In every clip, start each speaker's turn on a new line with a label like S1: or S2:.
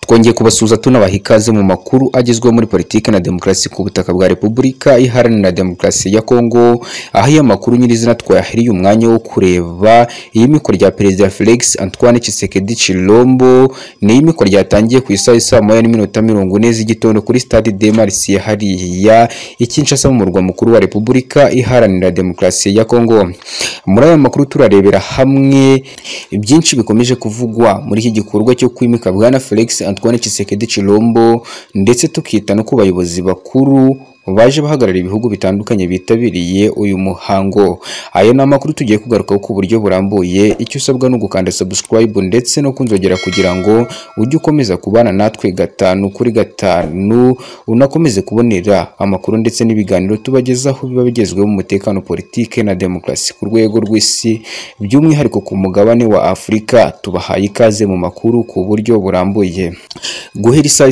S1: Twongeye kubasuza tunabaha ikaze mu makuru agezweho muri politiki na demokarasi ku butaka bwa Repubulika Iharanira Demokarasi ya Kongo, aho iyo makuru nyirizina twayahiriye umwanya wo kureba iyimikwa rya Perezida Felix Antoine Tshisekedi Tshilombo. Ni iyimikwa ryatangiye ku isaha saa 1:40 z'igitondo kuri Stade de Martyrs hariya i Kinshasa mu murwa mukuru wa Repubulika Iharanira Demokarasi ya Kongo. Muri aya makuru turarebera hamwe byinshi bikomeje kuvugwa muri iki gikorwa cyo kwimika bwana Felix Antoine Tshisekedi Tshilombo, ndetse tukita no ku bayobozi bakuru baje bahagarara ibihugu bitandukanye bitabiriye uyu muhango. Aya ni amakuru tugiye kugarukaho ku buryo burambuye. Icyo usabwa no gukanda subscribe ndetse no kunzogera kugira ngo ujye ukomeza kubana natwe gatanu kuri gatanu, unakomeze kubonera amakuru ndetse n'ibiganiro tubagezaho biba bigezweho mu mutekano, politike na demokarasi ku rwego rw'isi, by'umwihariko ku mugabane wa Afurika. Tubahaye ikaze mu makuru ku buryo burambuye. Guhera isaha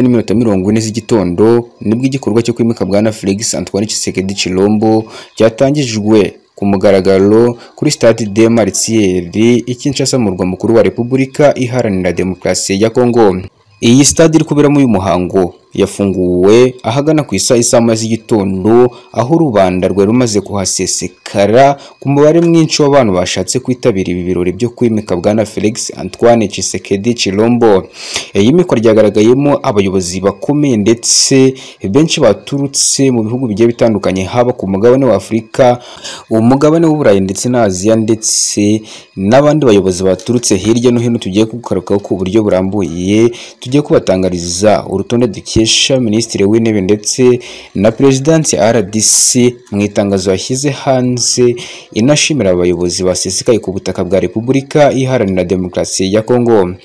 S1: 1:40 z'igitondo nibwo igikorwa cyo kwimika bwana Felix Antoine Tshisekedi Tshilombo cyatangijwe ku mugaragaro kuri Stade de Martyrs i Kinshasa mu murwa mukuru wa Repubulika Iharanira Demokarasi ya Kongo. Iyi stade iri kuberamo uyu muhango yafunguwe ahagana ku isaha 1 z'igitondo, aho rubanda rwari rumaze kuhasesekara ku mubare mwinshi w'abantu bashatse kwitabira ibi birori byo kwimika bwana Felix Antoine Tshisekedi Tshilombo. Iyi mikwa ryagaragayemo abayobozi bakomeye ndetse benshi baturutse mu bihugu bigiye bitandukanye, haba ku mugabane wa Afurika, umugabane w'Uburayi ndetse na Aziya, ndetse n'abandi bayobozi baturutse hirya no hino. Tugiye kugarukaho ku buryo burambuye, tugiye kubatangariza urutonde dukesha Minisitiri w'Intebe ndetse na Perezidansi RDC mu itangazo yashyize hanze inashimira abayobozi basesekaye ku butaka bwa Repubulika Iharanira Demokarasi ya Kongo.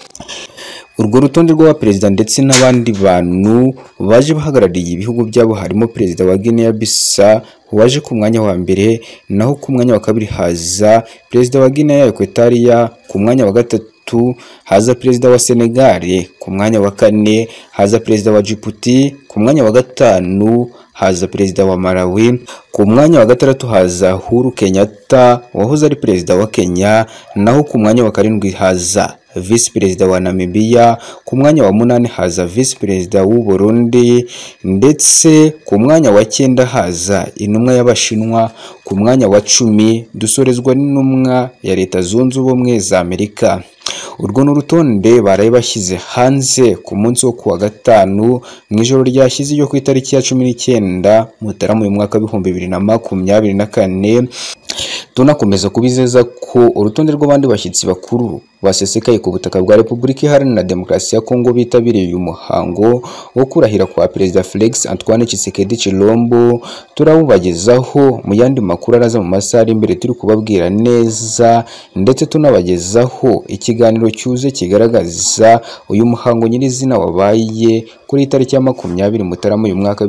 S1: Urwo rutonde rw'abaperezida ndetse n'abandi bantu baje bahagarariye ibihugu byabo harimo Perezida wa Guinea Bissau waje ku mwanya wa mbere, naho ku mwanya wa kabiri haza Perezida wa Guinea Equatorial, ku mwanya wa gatatu haza Perezida wa Senegal, ku mwanya wa kane haza Perezida wa Djibouti, ku mwanya wa gatanu haza Perezida wa Malawi, ku mwanya wa gatandatu haza Uhuru Kenyatta wahoze ari Perezida wa Kenya, naho ku mwanya wa karindwi haza Vice Perezida wa Namibia, ku mwanya wa munani haza Vice Perezida w'u Burundi, ndetse ku mwanya wa 9 haza intumwa y'Abashinwa, ku mwanya wa 10 dusorezwa n'intumwa ya Leta Zunze Ubumwe za Amerika. Urwo n'urutonde baraye bashyize hanze ku munsi wo kuwa gatanu mu ijoro ryashyize yo ku itariki ya 19 Mutarama mu mwaka 2024. Tunakomeza kubizeza ko urutonde rw'abandi bashyitsi bakuru basesekaye ku butaka bwa Repubulika Iharanira Demokarasi ya Kongo bitabiriye uyu muhango wo kurahira kwa Perezida Felix Antoine Tshisekedi Tshilombo turawubagezaho mu yandi makuru araza mu masaha ari imbere. Turi kubabwira neza ndetse tunabagezaho ikiganiro cyuze kigaragaza uyu muhango nyirizina wabaye kuri tariki ya 20 Mutarama uyu mwaka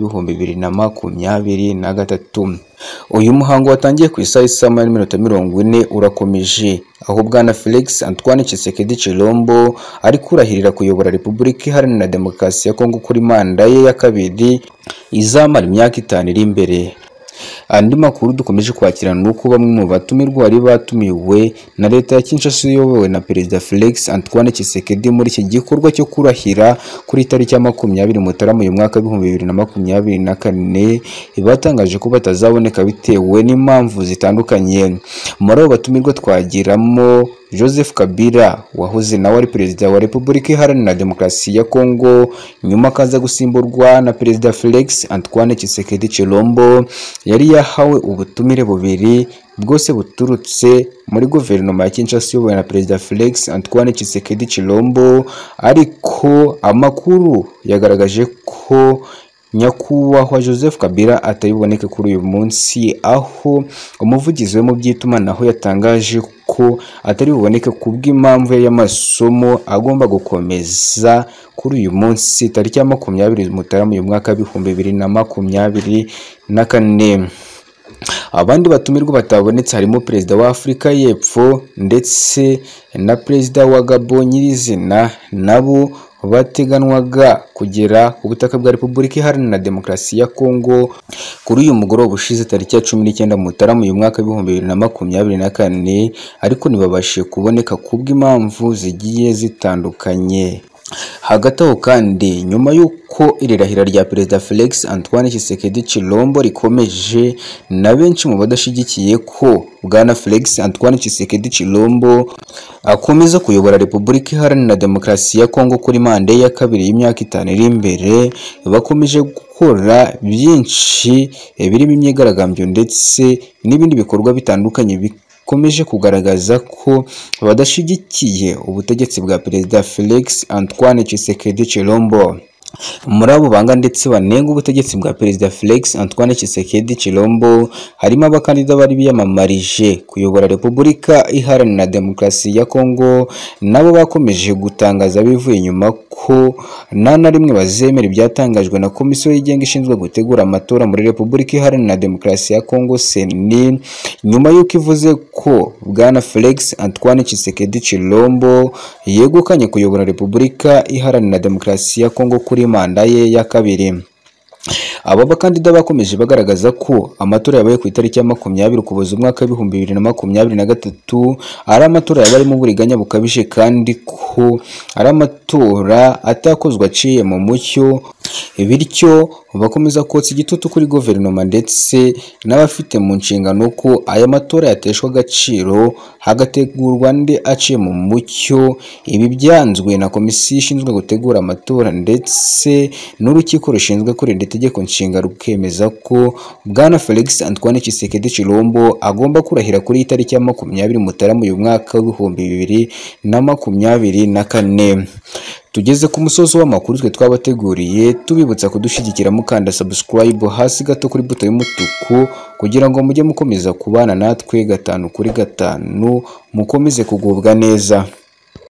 S1: 2023. Uyu muhango watangiye ku isaha 1:40 urakomeje, aho bwana Felix Antoine Tshisekedi Tshilombo ari kurahirira kuyobora Repubulika Iharanira Demokarasi ya Kongo kuri manda ye ya kabiri izamara imyaka 5 iri imbere. Andi makuru dukomeje kwakirana nuko bamwe mu batumirwa bari batumiwe na leta ya Kinshasa iyobowe na Perezida Felix Antoine Tshisekedi muri iki gikorwa cyo kurahira kuri tariki ya 20 Mutarama uyu mwaka 2024 batangaje ko batazaboneka bitewe n'impamvu zitandukanye. Muri abo batumirwa twagiramo Joseph Kabila wahoze nawe ari Perezida wa Repubulika Iharanira Demokarasi ya Kongo, nyuma akaza gusimburwa na Perezida Felix Antoine Tshisekedi Tshilombo. Yari yahawe ubutumire bubiri bwose buturutse muri guverinoma ya Kinshasa iyobowe na Perezida Felix Antoine Tshisekedi Tshilombo, ariko amakuru yagaragaje ko nyakubahwa Joseph Kabila atayiboneke kuri uyu munsi, aho umuvugizi we mu by'itumanaho yatangaje ko atari buboneke kubw'impamvu y'amasomo agomba gukomeza kuri uyu munsi tariki ya 20 Mutarama uyu mwaka 2024. Abandi batumirwa batabonetse harimo Perezida wa Afurika y'Epfo ndetse na Perezida wa Gabon nyirizina, nabo bateganwaga kugera ku butaka bwa Repubulika Iharanira Demokarasi ya Kongo kuri uyu mugoroba ushize tariki ya 19 Mutarama uyu mwaka 2024, ariko ntibabashije kuboneka kubw'impamvu zigiye zitandukanye. Hagati aho kandi nyuma y'uko iri rahira rya Perezida Felix Antoine Tshisekedi Tshilombo rikomeje, na benshi mu badashigikiye ko Bwana Felix Antoine Tshisekedi Tshilombo akomeza kuyobora Repubulika Iharanira Demokarasi ya Kongo kuri manda ya kabiri y'imyaka 5 iri imbere, bakomeje gukora byinshi birimo imyigaragambyo ndetse n'ibindi bikorwa bitandukanye bikomeje kugaragaza ko badashigikiye ubutegetsi bwa Perezida Felix Antoine Tshisekedi Tshilombo. Muri abo banga ndetse banenga ubutegetsi bwa Perezida Felix Antoine Tshisekedi Tshilombo harimo abakandida bari biyamamarije kuyobora Repubulika Iharanira Demokarasi ya Kongo, nabo bakomeje gutangaza bivuye inyuma ko nta na rimwe bazemera ibyatangajwe na Komisiyo yigenga ishinzwe gutegura amatora muri Repubulika Iharanira Demokarasi ya Kongo CENI, nyuma y'uko ivuze ko Bwana Felix Antoine Tshisekedi Tshilombo yegukanye kuyobora Repubulika Iharanira Demokarasi ya Kongo kuri manda ye ya kabiri. Aba bakandida bakomeje bagaragaza ko amatora yabaye ku itariki ya 20 Ukuboza umwaka wa 2023 ari amatora yabaye mu buriganya bukabije kandi ko ari amatora atakozwe aciye mu mucyo, bityo bakomeza kotsa igitutu kuri guverinoma ndetse n'abafite mu nshingano ko aya matora yateshwa agaciro hagategurwa andi aciye mu mucyo. Ibi byanzwe na komisiyo ishinzwe gutegura amatora ndetse n'urukiko rushinzwe kurinda itegeko nshinga rukemeza ko Bwana Felix Antoine Tshisekedi Tshilombo agomba kurahira kuri itariki ya 20 Mutarama uyu mwaka wa 2024. Tugeze ku musozo w'amakuru twe twabateguriye, tubibutsa kudushyigikira mukanda subscribe hasi gato kuri buto y'umutuku kugira ngo mujye mukomeza kubana natwe 5 kuri 5 mukomeze kugubwa neza.